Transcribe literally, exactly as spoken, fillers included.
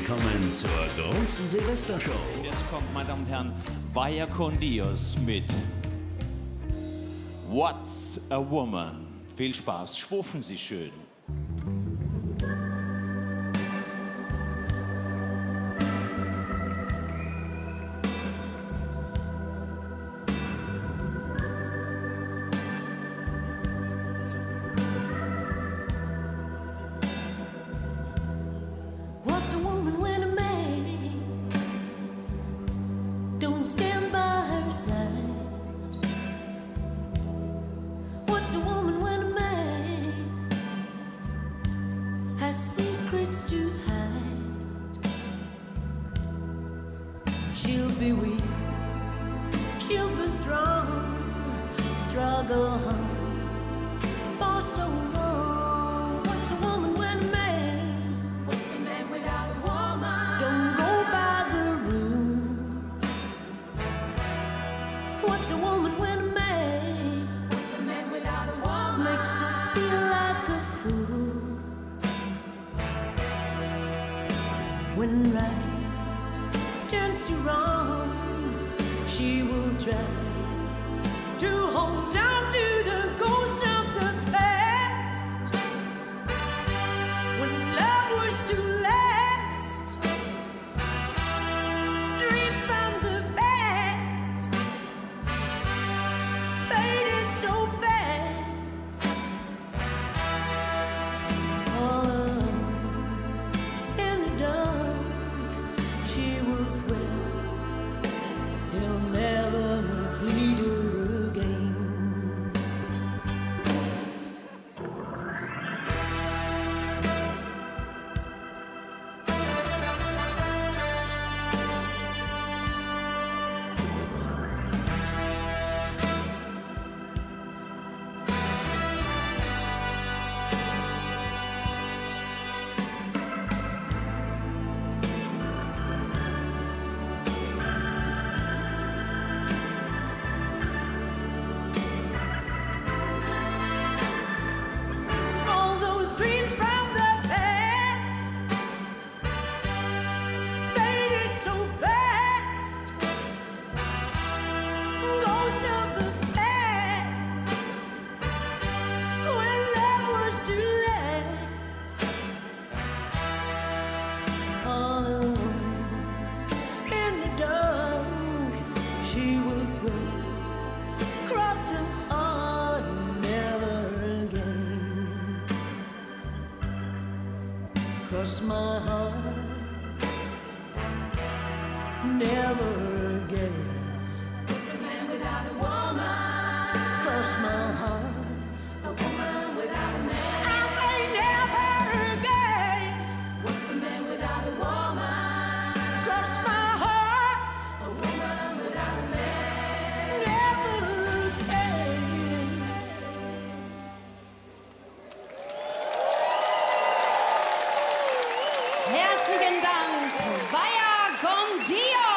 willkommen zur großen Silvestershow. Jetzt kommt, meine Damen und Herren, Vaya con Dios mit What's a Woman? Viel Spaß, schwufen Sie schön. What's a woman when a man don't stand by her side? What's a woman when a man has secrets to hide? She'll be weak, she'll be strong, struggle on for so long. What's a woman when a man without a woman? Don't go by the room. What's a woman when a man? What's a man without a woman? Makes her feel like a fool. When right turns to wrong, she will try to hold down to the ghost of the past. When love was to last, dreams from the past faded so fast. All alone in the dark, she will swear he'll never mislead her again. All those dreams from the past faded so fast. Ghosts of the past, when love was to last. All alone in the dark, she will swear, cross her heart, never again. Cross my heart, never again. What's a man without a woman? Cross my heart, a woman without a man. I say never again. What's a man without a woman? Cross my heart, a woman without a man. Never again. Herzlichen Dank, Vaya con Dios!